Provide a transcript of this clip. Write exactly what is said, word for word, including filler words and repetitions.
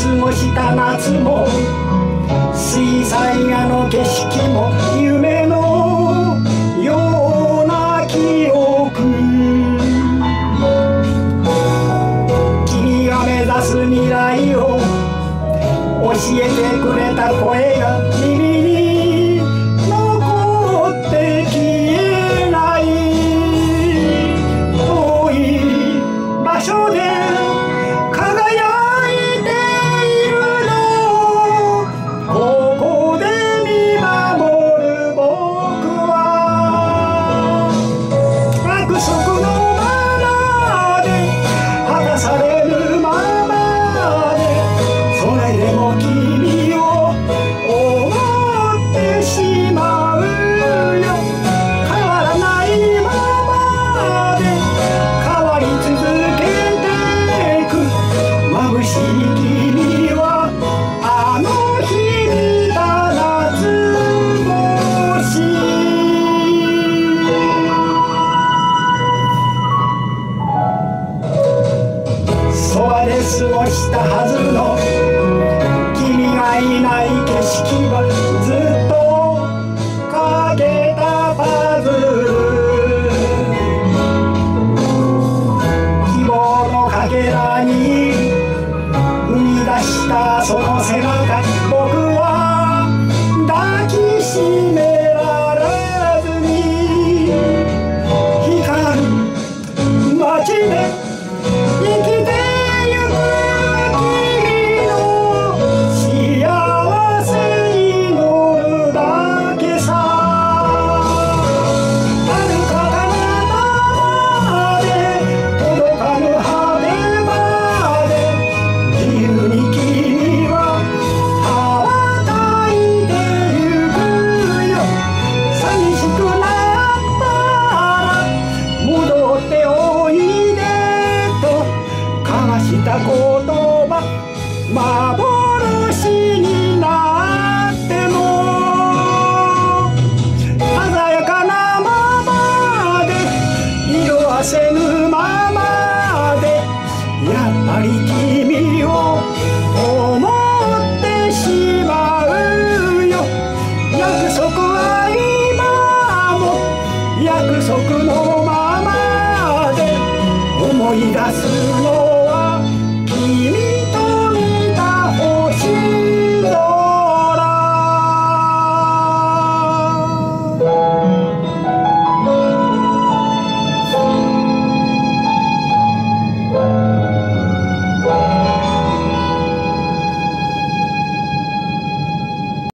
ごした夏も水彩画の景色も夢のような記憶。君が目指す未来を教えてくれた声が耳に残って消えない。遠い場所で輝いているのをここで見守る僕は、約束のままで果たされるままで、それでも君を思ってしまうよ。変わらないままで変わり続けてく眩しい君はあの日見た夏星。そばで過ごしたはずの君がいない景色はずっとかけたパズル。希望のかけらに生み出したその背中、僕は抱きしめられずに光る街で生きてゆく君の幸せ祈るだけさ。遥か彼方まで届かぬ果てまで自由に君は羽ばたいてゆくよ。寂しくなったら戻っておいでと交わした言葉、幻になっても鮮やかなままで色あせぬままで、やっぱり君を思ってしまうよ。約束は今も約束のままで思い出すの